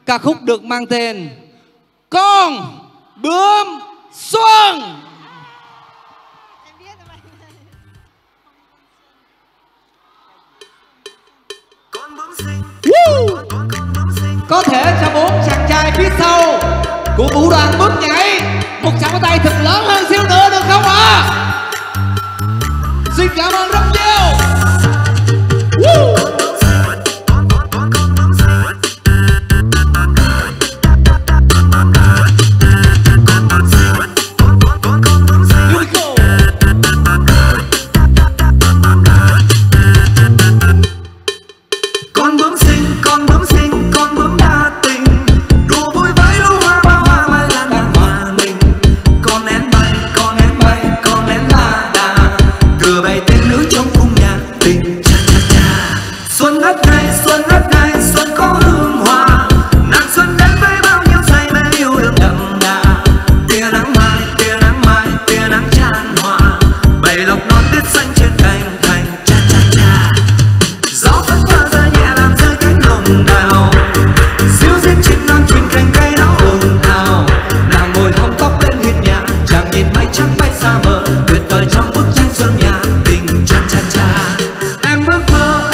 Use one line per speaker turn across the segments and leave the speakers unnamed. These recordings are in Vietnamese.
Ca khúc được mang tên Con Bướm Xuân. Có thể cho 4 chàng trai phía sau của vũ đoàn bước nhảy một tràng tay thật lớn hơn xíu nữa được không ạ? Xin cảm ơn rất nhiều.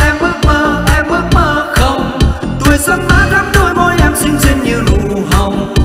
Xuân má thắm đôi môi em xinh xinh như nụ hồng.